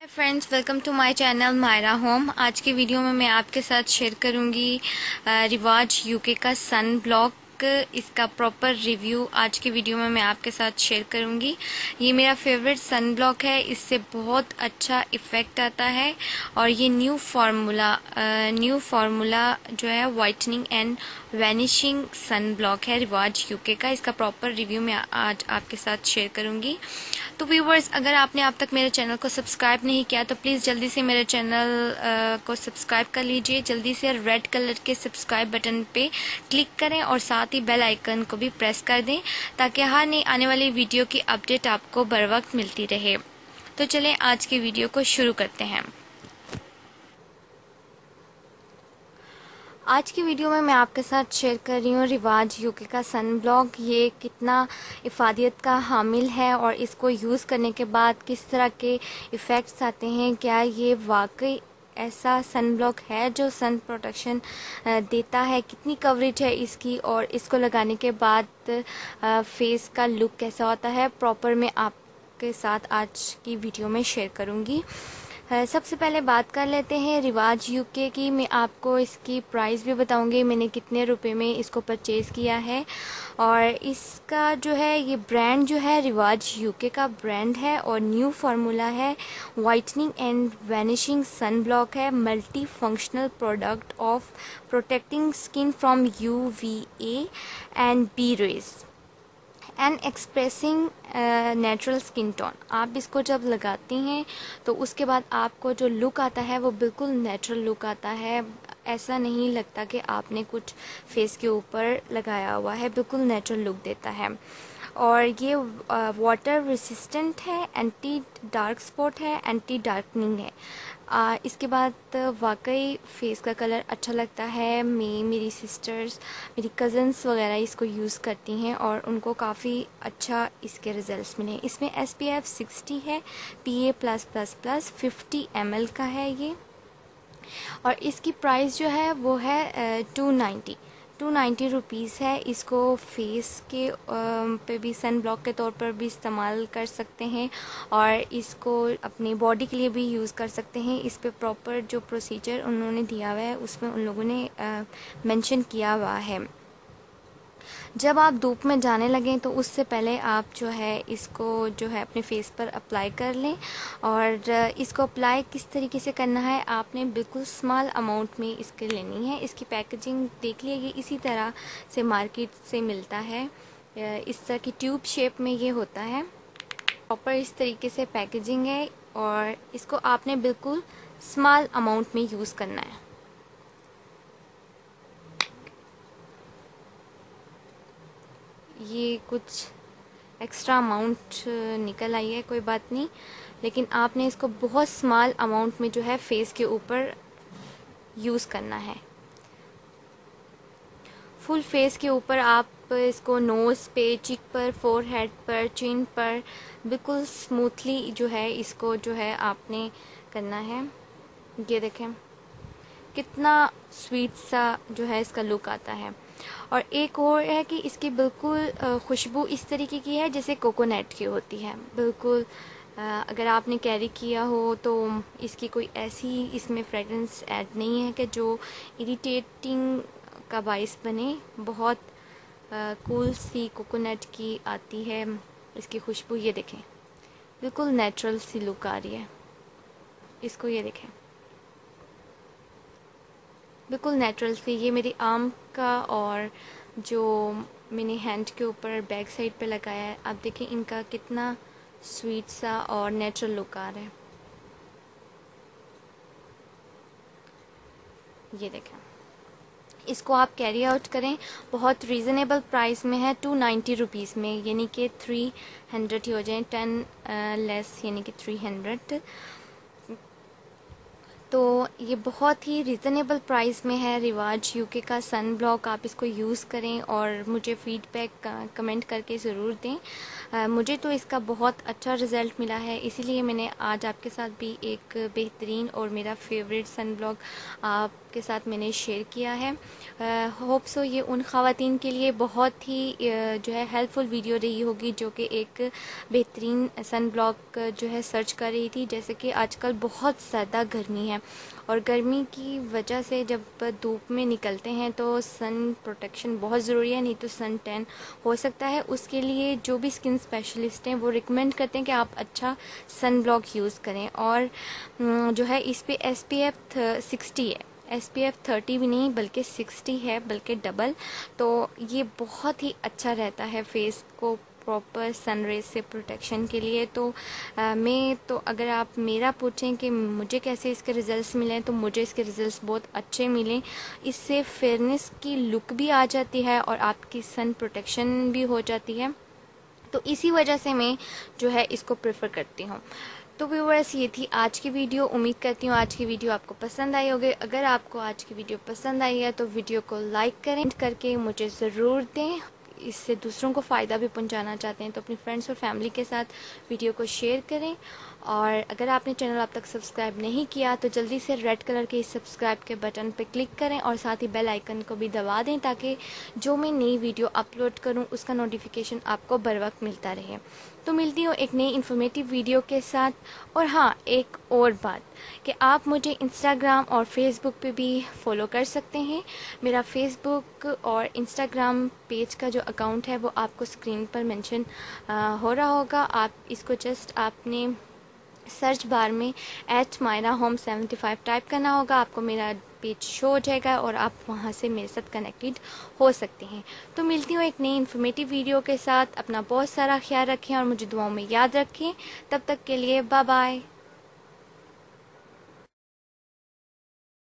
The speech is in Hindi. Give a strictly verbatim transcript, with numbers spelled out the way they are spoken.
Friends, welcome to my channel Myra home. आज की वीडियो में मैं आपके साथ शेयर करूंगी रिवाज यूके का सन ब्लॉक। इसका प्रॉपर रिव्यू आज की वीडियो में मैं आपके साथ शेयर करूंगी। ये मेरा फेवरेट सन ब्लॉक है, इससे बहुत अच्छा इफेक्ट आता है और ये न्यू फार्मूला न्यू फार्मूला जो है whitening and vanishing sun block है रिवाज यूके का। इसका प्रॉपर रिव्यू मैं आज आपके साथ शेयर करूंगी। तो व्यूवर्स, अगर आपने अब तक मेरे चैनल को सब्सक्राइब नहीं किया तो प्लीज़ जल्दी से मेरे चैनल को सब्सक्राइब कर लीजिए। जल्दी से रेड कलर के सब्सक्राइब बटन पे क्लिक करें और साथ ही बेल आइकन को भी प्रेस कर दें ताकि हर नई आने वाली वीडियो की अपडेट आपको बर वक्त मिलती रहे। तो चलें आज की वीडियो को शुरू करते हैं। आज की वीडियो में मैं आपके साथ शेयर कर रही हूँ रिवाज यूके का सन ब्लॉक। ये कितना इफ़ादियत का हामिल है और इसको यूज़ करने के बाद किस तरह के इफ़ेक्ट्स आते हैं। क्या ये वाकई ऐसा सन ब्लॉक है जो सन प्रोटेक्शन देता है, कितनी कवरेज है इसकी और इसको लगाने के बाद फेस का लुक कैसा होता है, प्रॉपर मैं आपके साथ आज की वीडियो में शेयर करूँगी। सबसे पहले बात कर लेते हैं रिवाज यूके की। मैं आपको इसकी प्राइस भी बताऊंगी, मैंने कितने रुपए में इसको परचेज़ किया है। और इसका जो है ये ब्रांड जो है रिवाज यूके का ब्रांड है और न्यू फार्मूला है whitening and vanishing sun block है। Multi functional product of protecting skin from U V A and B rays and expressing natural skin tone. आप इसको जब लगाती हैं तो उसके बाद आपको जो लुक आता है वो बिल्कुल नेचुरल लुक आता है। ऐसा नहीं लगता कि आपने कुछ फेस के ऊपर लगाया हुआ है, बिल्कुल नेचुरल लुक देता है। और ये वाटर रेसिस्टेंट है, एंटी डार्क स्पॉट है, एंटी डार्कनिंग है। आ, इसके बाद वाकई फेस का कलर अच्छा लगता है। मैं मेरी सिस्टर्स मेरी कज़न्स वगैरह इसको यूज़ करती हैं और उनको काफ़ी अच्छा इसके रिज़ल्ट्स मिले। इसमें एस पी एफ सिक्सटी है, P A plus plus plus fifty M L का है ये। और इसकी प्राइस जो है वो है two ninety two ninety rupees है। इसको फेस के पे भी सन ब्लॉक के तौर पर भी इस्तेमाल कर सकते हैं और इसको अपनी बॉडी के लिए भी यूज़ कर सकते हैं। इस पे प्रॉपर जो प्रोसीजर उन्होंने दिया हुआ है उसमें उन लोगों ने मेंशन किया हुआ है। जब आप धूप में जाने लगें तो उससे पहले आप जो है इसको जो है अपने फेस पर अप्लाई कर लें। और इसको अप्लाई किस तरीके से करना है, आपने बिल्कुल स्मॉल अमाउंट में इसके लेनी है। इसकी पैकेजिंग देख लिए, ये इसी तरह से मार्केट से मिलता है। इस तरह की ट्यूब शेप में ये होता है, प्रॉपर इस तरीके से पैकेजिंग है और इसको आपने बिल्कुल स्मॉल अमाउंट में यूज़ करना है। ये कुछ एक्स्ट्रा अमाउंट निकल आई है, कोई बात नहीं, लेकिन आपने इसको बहुत स्मॉल अमाउंट में जो है फेस के ऊपर यूज़ करना है। फुल फेस के ऊपर आप इसको नोज़ पे, चिक पर, फोरहेड पर, चिन पर बिल्कुल स्मूथली जो है इसको जो है आपने करना है। ये देखें कितना स्वीट सा जो है इसका लुक आता है। और एक और है कि इसकी बिल्कुल खुशबू इस तरीके की है जैसे कोकोनट की होती है। बिल्कुल अगर आपने कैरी किया हो तो इसकी कोई ऐसी इसमें फ्रेगरेंस ऐड नहीं है कि जो इरिटेटिंग का बाइस बने। बहुत कूल सी कोकोनट की आती है इसकी खुशबू। ये देखें बिल्कुल नेचुरल सी लुक आ रही है इसको। ये देखें बिल्कुल नेचुरल सी। ये मेरी आर्म का और जो मैंने हैंड के ऊपर बैक साइड पे लगाया है, आप देखें इनका कितना स्वीट सा और नेचुरल लुक आ रहा है। ये देखें, इसको आप कैरी आउट करें, बहुत रीज़नेबल प्राइस में है, टू नाइन्टी रुपीज़ में, यानी कि थ्री हंड्रेड ही हो जाए, टेन लेस यानी कि थ्री हंड्रेड। तो ये बहुत ही रिजनेबल प्राइस में है। रिवाज यूके का सन ब्लॉक, आप इसको यूज़ करें और मुझे फीडबैक कमेंट करके ज़रूर दें। आ, मुझे तो इसका बहुत अच्छा रिज़ल्ट मिला है, इसीलिए मैंने आज आपके साथ भी एक बेहतरीन और मेरा फेवरेट सन ब्लॉक आपके साथ मैंने शेयर किया है। होप सो ये उन ख़वातीन के लिए बहुत ही जो है हेल्पफुल वीडियो रही होगी जो कि एक बेहतरीन सन ब्लॉक जो है सर्च कर रही थी। जैसे कि आजकल बहुत ज़्यादा गर्मी है और गर्मी की वजह से जब धूप में निकलते हैं तो सन प्रोटेक्शन बहुत ज़रूरी है, नहीं तो सन टैन हो सकता है। उसके लिए जो भी स्किन स्पेशलिस्ट हैं वो रिकमेंड करते हैं कि आप अच्छा सन ब्लॉक यूज़ करें। और जो है इस पे एस पी एफ सिक्सटी है, एस पी एफ थर्टी भी नहीं बल्कि सिक्सटी है, बल्कि डबल। तो ये बहुत ही अच्छा रहता है फेस को प्रॉपर सन रेज से प्रोटेक्शन के लिए। तो आ, मैं तो अगर आप मेरा पूछें कि मुझे कैसे इसके रिज़ल्ट्स मिले, तो मुझे इसके रिज़ल्ट्स बहुत अच्छे मिले। इससे फेयरनेस की लुक भी आ जाती है और आपकी सन प्रोटेक्शन भी हो जाती है। तो इसी वजह से मैं जो है इसको प्रेफर करती हूँ। तो व्यूअर्स, ये थी आज की वीडियो। उम्मीद करती हूँ आज की वीडियो आपको पसंद आई होगी। अगर आपको आज की वीडियो पसंद आई है तो वीडियो को लाइक करें, करके मुझे ज़रूर दें। इससे दूसरों को फ़ायदा भी पहुंचाना चाहते हैं तो अपनी फ्रेंड्स और फैमिली के साथ वीडियो को शेयर करें। और अगर आपने चैनल अब तक सब्सक्राइब नहीं किया तो जल्दी से रेड कलर के इस सब्सक्राइब के बटन पर क्लिक करें और साथ ही बेल आइकन को भी दबा दें ताकि जो मैं नई वीडियो अपलोड करूं उसका नोटिफिकेशन आपको बर वक्त मिलता रहे। तो मिलती हूँ एक नई इन्फॉर्मेटिव वीडियो के साथ। और हाँ, एक और बात कि आप मुझे इंस्टाग्राम और फेसबुक पे भी फॉलो कर सकते हैं। मेरा फेसबुक और इंस्टाग्राम पेज का जो अकाउंट है वो आपको स्क्रीन पर मेंशन हो रहा होगा। आप इसको जस्ट आपने सर्च बार में at Myra home seventy five type करना होगा, आपको मेरा पेज शो हो जाएगा और आप वहां से मेरे साथ कनेक्टेड हो सकते हैं। तो मिलती हूँ एक नई इन्फॉर्मेटिव वीडियो के साथ। अपना बहुत सारा ख्याल रखें और मुझे दुआओं में याद रखें। तब तक के लिए बाय बाय।